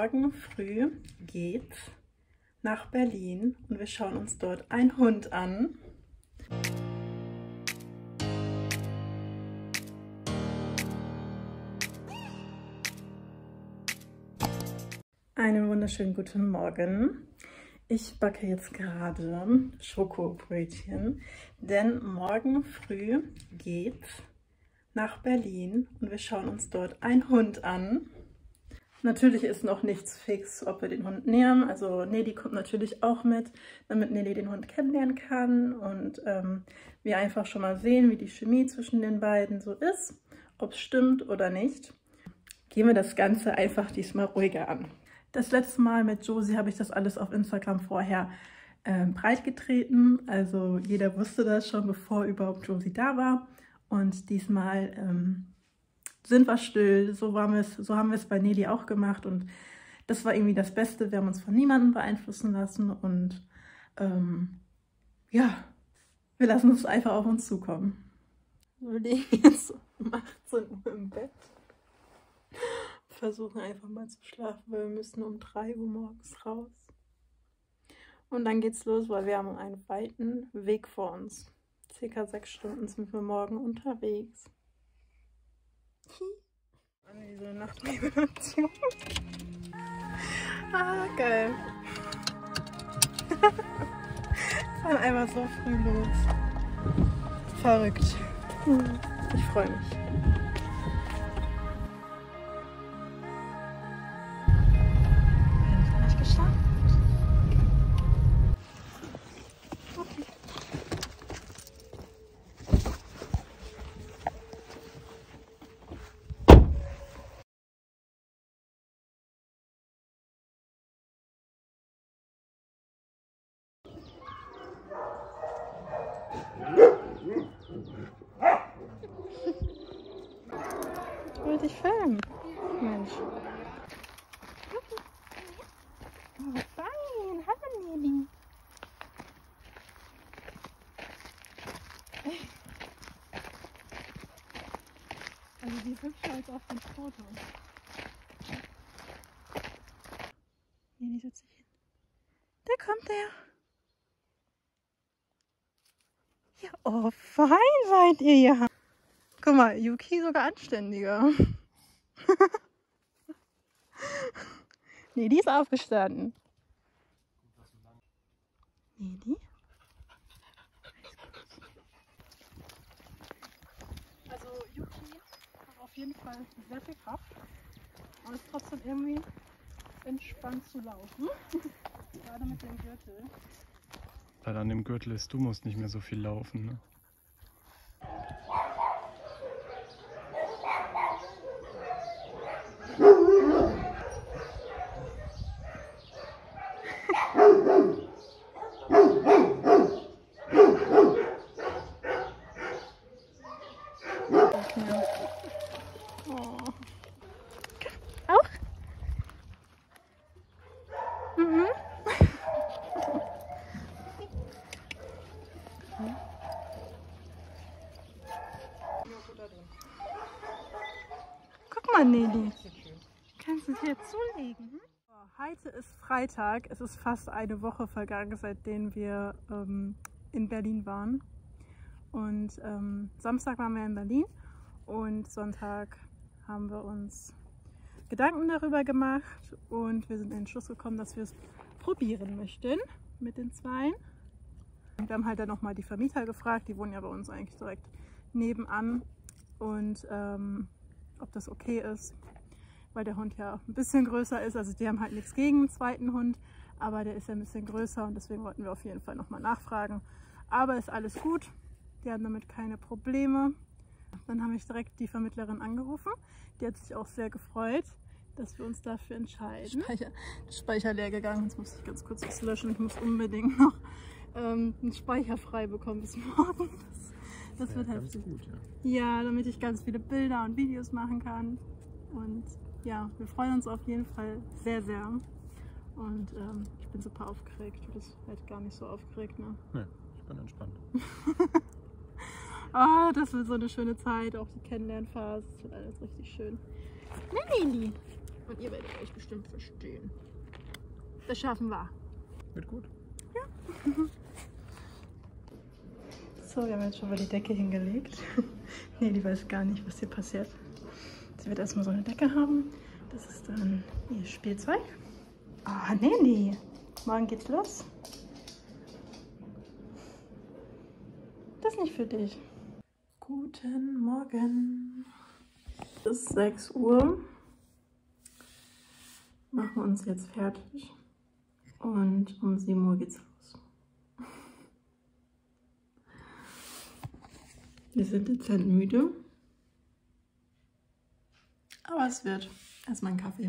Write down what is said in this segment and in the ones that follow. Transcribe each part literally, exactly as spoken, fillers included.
Morgen früh geht's nach Berlin und wir schauen uns dort einen Hund an. Einen wunderschönen guten Morgen. Ich backe jetzt gerade Schokobrötchen, denn morgen früh geht's nach Berlin und wir schauen uns dort einen Hund an. Natürlich ist noch nichts fix, ob wir den Hund nehmen. Also Nelly kommt natürlich auch mit, damit Nelly den Hund kennenlernen kann und ähm, wir einfach schon mal sehen, wie die Chemie zwischen den beiden so ist, ob es stimmt oder nicht. Gehen wir das Ganze einfach diesmal ruhiger an. Das letzte Mal mit Josie habe ich das alles auf Instagram vorher ähm, breitgetreten. Also jeder wusste das schon, bevor überhaupt Josie da war. Und diesmal ähm, sind wir still. So, waren wir's, so haben wir es bei Nelly auch gemacht. Und das war irgendwie das Beste. Wir haben uns von niemandem beeinflussen lassen. Und ähm, ja, wir lassen es einfach auf uns zukommen. Wir liegen jetzt um achtzehn Uhr im Bett. Versuchen einfach mal zu schlafen, weil wir müssen um drei Uhr morgens raus. Und dann geht's los, weil wir haben einen weiten Weg vor uns. Circa sechs Stunden sind wir morgen unterwegs. Diese Nachtmeditation. Ah, geil. Fahren einfach so früh los. Verrückt. Ich freue mich. Ich wollte dich filmen. Mensch. Oh, fein. Hallo, Nelly. Also die hübscher als auf dem Foto. Nelly setzt sich hin. Da kommt er. Ja, oh, fein seid ihr ja. Guck mal, Yuki sogar anständiger. Nee, die ist aufgestanden. Nee, die? Also Yuki hat auf jeden Fall sehr viel Kraft. Aber ist trotzdem irgendwie entspannt zu laufen. Gerade mit dem Gürtel. Weil an dem Gürtel ist, du musst nicht mehr so viel laufen, ne? Oh. Auch? Mhm. Guck mal, Nelly. Kannst du dir zulegen? Heute ist Freitag. Es ist fast eine Woche vergangen, seitdem wir ähm, in Berlin waren. Und ähm, Samstag waren wir in Berlin und Sonntag haben wir uns Gedanken darüber gemacht und wir sind in den Schluss gekommen, dass wir es probieren möchten mit den Zweien. Und wir haben halt dann nochmal die Vermieter gefragt, die wohnen ja bei uns eigentlich direkt nebenan und ähm, ob das okay ist, weil der Hund ja ein bisschen größer ist. Also die haben halt nichts gegen einen zweiten Hund, aber der ist ja ein bisschen größer und deswegen wollten wir auf jeden Fall nochmal nachfragen. Aber ist alles gut. Die haben damit keine Probleme. Dann habe ich direkt die Vermittlerin angerufen. Die hat sich auch sehr gefreut, dass wir uns dafür entscheiden. Speicher, Speicher leer gegangen. Jetzt muss ich ganz kurz was löschen. Ich muss unbedingt noch ähm, einen Speicher frei bekommen bis morgen. Das, das ja, wird halt gut. Ja. ja, damit ich ganz viele Bilder und Videos machen kann. Und ja, wir freuen uns auf jeden Fall sehr, sehr. Und ähm, ich bin super aufgeregt. Du bist halt gar nicht so aufgeregt, ne? Nee, ich bin entspannt. Ah, oh, das wird so eine schöne Zeit, auch die Kennenlernphase, das wird alles richtig schön. Nelly, Und ihr werdet euch bestimmt verstehen. Das schaffen wir. Wird gut. Ja. So, wir haben jetzt schon mal die Decke hingelegt. Nee, die weiß gar nicht, was hier passiert. Sie wird erstmal so eine Decke haben. Das ist dann ihr Spielzeug. Ah, Nelly. Morgen geht's los. Das ist nicht für dich. Guten Morgen. Es ist sechs Uhr. Machen wir uns jetzt fertig. Und um sieben Uhr geht's los. Wir sind dezent müde. Aber es wird erstmal ein Kaffee.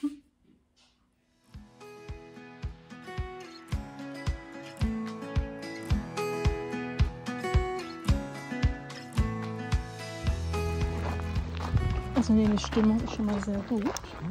Also nee, die Stimmung ist schon mal sehr gut.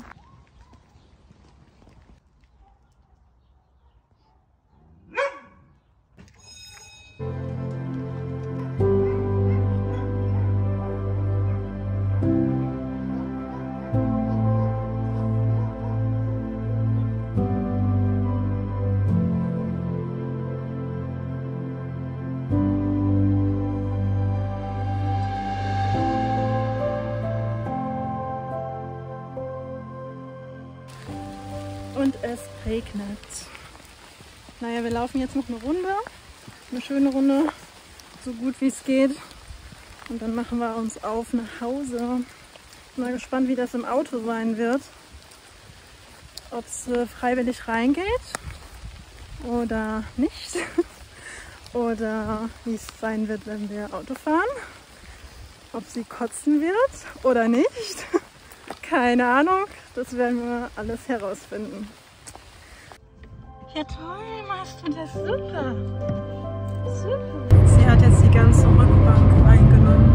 Und es regnet. Naja, wir laufen jetzt noch eine Runde. Eine schöne Runde, so gut wie es geht. Und dann machen wir uns auf nach Hause. Bin mal gespannt, wie das im Auto sein wird. Ob es äh, freiwillig reingeht oder nicht. Oder wie es sein wird, wenn wir Auto fahren. Ob sie kotzen wird oder nicht. Keine Ahnung, das werden wir alles herausfinden. Ja toll, machst du das super. Super. Sie hat jetzt die ganze Rückbank eingenommen.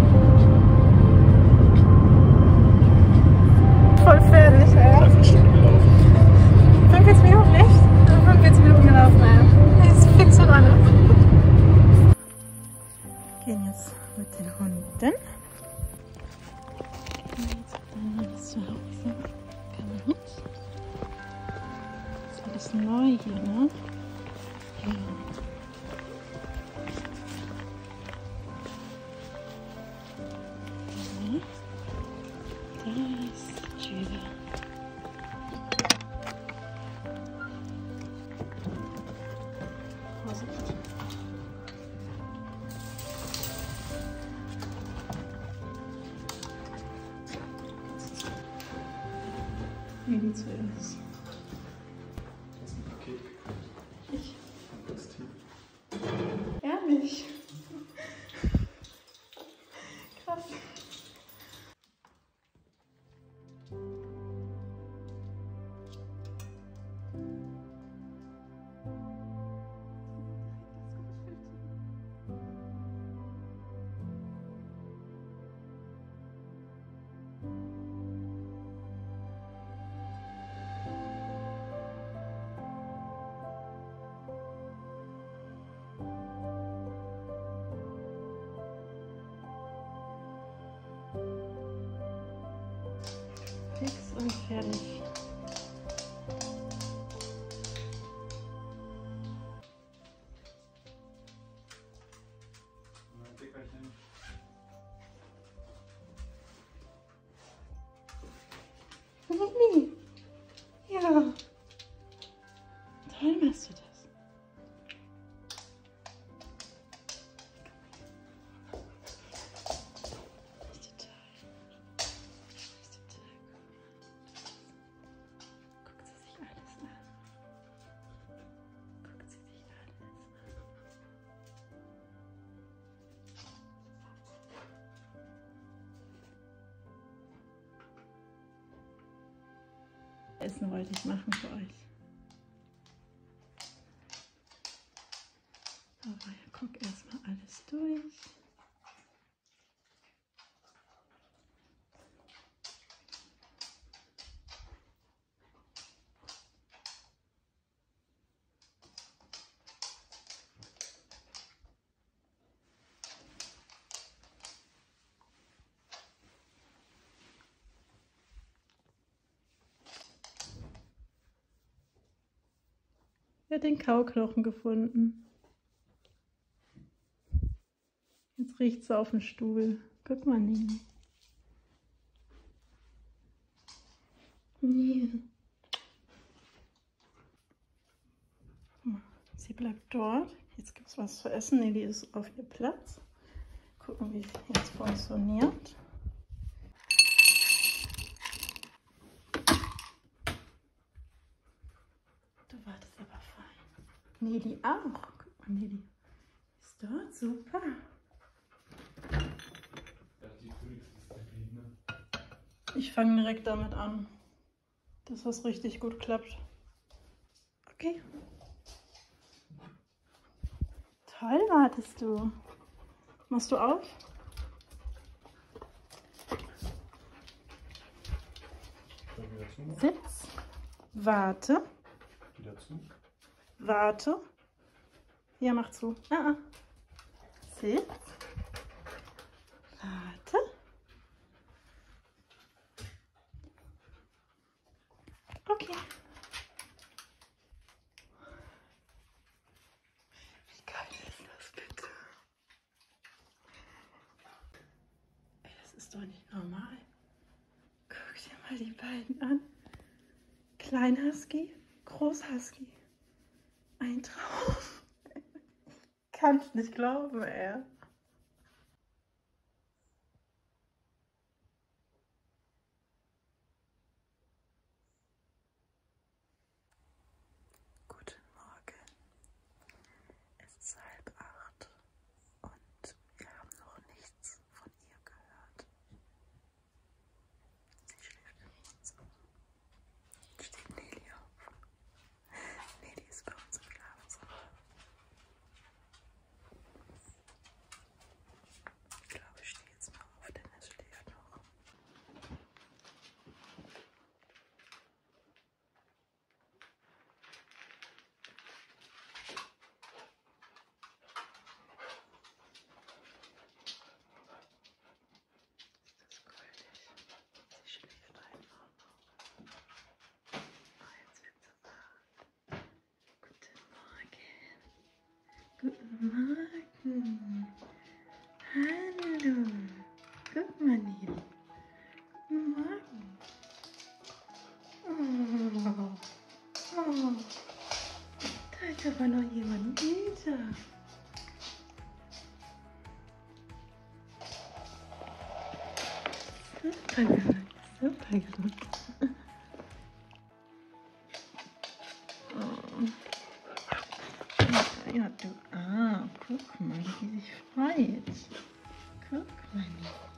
Voll fertig, ey. Dreiviertel Stunde gelaufen. fünfundvierzig Minuten, echt? fünfundvierzig Minuten gelaufen, ey. Das ist fix und alle. Gehen jetzt mit den Hunden. Zu Hause. Kann man mit. Das ist alles neu hier, ne? Ja. Ja. Da ist Julia. Vorsicht. Wie geht's zuerst? Das ist ein Paket. Ich? Das Team. Ehrlich? Krass. Fix und fertig. Lili. Ja. Toll machst du das. Essen wollte ich machen für euch. Aber ja, guck erstmal alles durch. Er hat den Kauknochen gefunden. Jetzt riecht sie auf dem Stuhl. Guck mal, Nini. Nee. Sie bleibt dort. Jetzt gibt es was zu essen. Nelly ist auf ihr Platz. Gucken, wie es jetzt funktioniert. Du wartest aber fein. Nelly auch. Guck mal, Nelly ist dort. Super. Ich fange direkt damit an, dass das richtig gut klappt. Okay. Toll wartest du. Machst du auf? Sitz. Warte. Wieder zu. Warte. Ja, mach zu. Ah, ah. Sitz. Warte. Okay. Wie geil ist das bitte? Ey, das ist doch nicht normal. Guck dir mal die beiden an. Klein Husky, Groß Husky. Ein Traum. Ich kann es nicht glauben, ey. Guten Morgen. Es ist halb acht und wir haben noch nichts von ihr gehört. Sie schläft in uns. Steht Nelly auf. Nelly ist bei uns im Schlafzimmer. Ich glaube, ich stehe jetzt mal auf, denn es schläft noch. Ist das goldig? Sie schläft einfach noch. Oh, jetzt wird sie wach. Guten Morgen. Guten Morgen. Hallo. Guck mal, Nelly. Guten Morgen. Oh. Oh. Da ist aber noch jemand hinter. Super gut. Super gut. Oh. Ja, du. Ah, guck mal, wie sie sich freut. Guck mal.